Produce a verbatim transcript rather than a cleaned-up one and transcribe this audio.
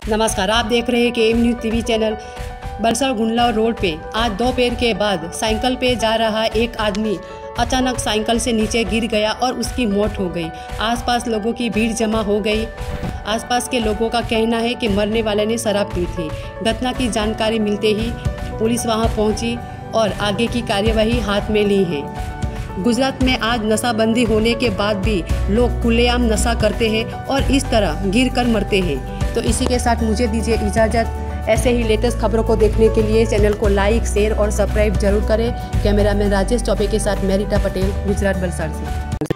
नमस्कार, आप देख रहे हैं K M news TV channel. Balsad Gundla road पे आज दोपहर के बाद साइकिल पे जा रहा एक आदमी अचानक साइकिल से नीचे गिर गया और उसकी मौत हो गई। आसपास लोगों की भीड़ जमा हो गई। आसपास के लोगों का कहना है कि मरने वाले ने शराब पी थी। घटना की जानकारी मिलते ही पुलिस वहां पहुंची और आगे की कार्यवाही हाथ में ली है। गुजरात में आज नशाबंदी होने के बाद भी लोग खुलेआम नशा करते हैं और इस तरह गिर कर मरते हैं। तो इसी के साथ मुझे दीजिए इजाज़त। ऐसे ही लेटेस्ट खबरों को देखने के लिए चैनल को लाइक, शेयर और सब्सक्राइब जरूर करें। कैमरामैन राजेश चौबे के साथ मैं रीटा पटेल, गुजरात बलसाड़ से।